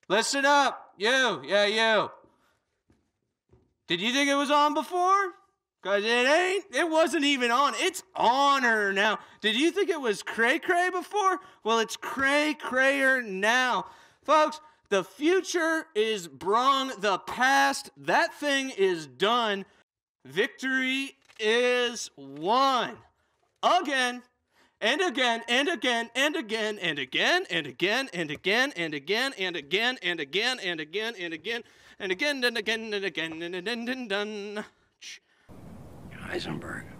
Listen up. You. Yeah, you. Did you think it was on before? Because it ain't. It wasn't even on. It's on-er now. Did you think it was cray-cray before? Well, it's cray-crayer now. Folks, the future is brung. The past, that thing is done. Victory is won. Again. And again, and again, and again, and again, and again, and again, and again, and again, and again, and again, and again, and again, and again, and again, and again, and done. Heisenberg.